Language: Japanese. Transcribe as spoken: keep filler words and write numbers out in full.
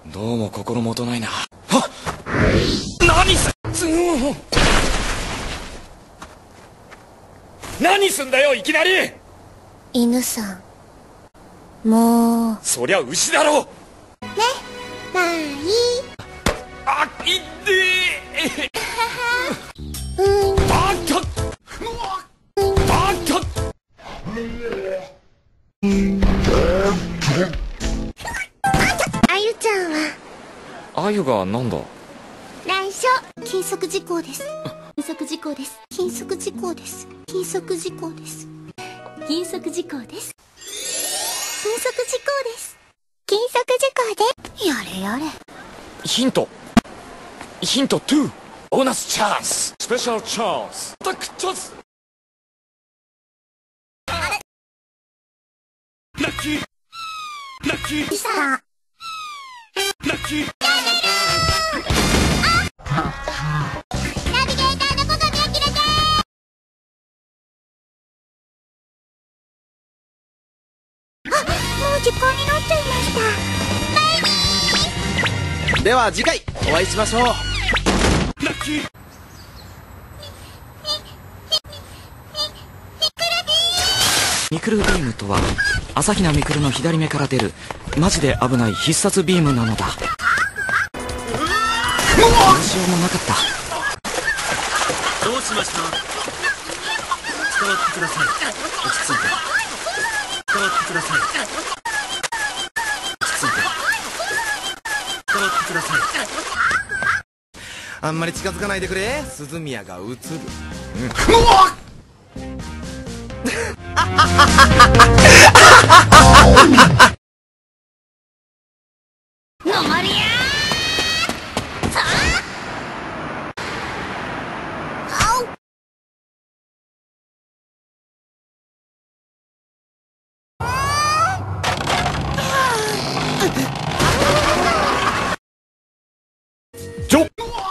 どうも心もとないな。はっ、何すすん何すんだよいきなり。 犬さん、もう。 そりゃ牛だろ。 ね、まあいい。 あっ、いってー。 うん。 あっとあっと。 あゆちゃんはあゆがなんだ。 内緒。禁則事項です。禁則事項です。禁則事項です。禁則事項です。禁則事項です。禁則事項です。禁則事項でやれやれ。 ヒントヒントに。ボーナスチャンス、スペシャルチャンス、アタックチャンス。ラッキーラッキーさあ、 ラッキー。 ナビゲーターのことにあきらです。あ、もう時間になっていました。バイビー。 では次回お会いしましょう。 ラッキー。ミクルビームとは朝比奈ミクルの左目から出るマジで危ない必殺ビームなのだ。どうしようもなかった。 どうしました？伝わってください。落ち着いて。伝わってください。落ち着いて。伝わってください。あんまり近づかないでくれ。鈴宮が映る。うん、 のまりやー。さあ、あお。 ちょっ